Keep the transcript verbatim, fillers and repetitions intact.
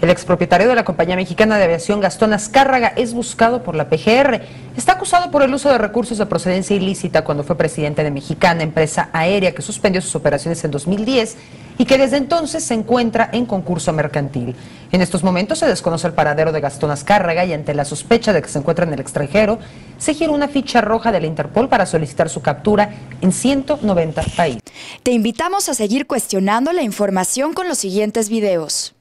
El expropietario de la compañía mexicana de aviación Gastón Azcárraga es buscado por la P G R. Está acusado por el uso de recursos de procedencia ilícita cuando fue presidente de Mexicana, empresa aérea que suspendió sus operaciones en dos mil diez y que desde entonces se encuentra en concurso mercantil. En estos momentos se desconoce el paradero de Gastón Azcárraga y ante la sospecha de que se encuentra en el extranjero, se giró una ficha roja de la Interpol para solicitar su captura en ciento noventa países. Te invitamos a seguir cuestionando la información con los siguientes videos.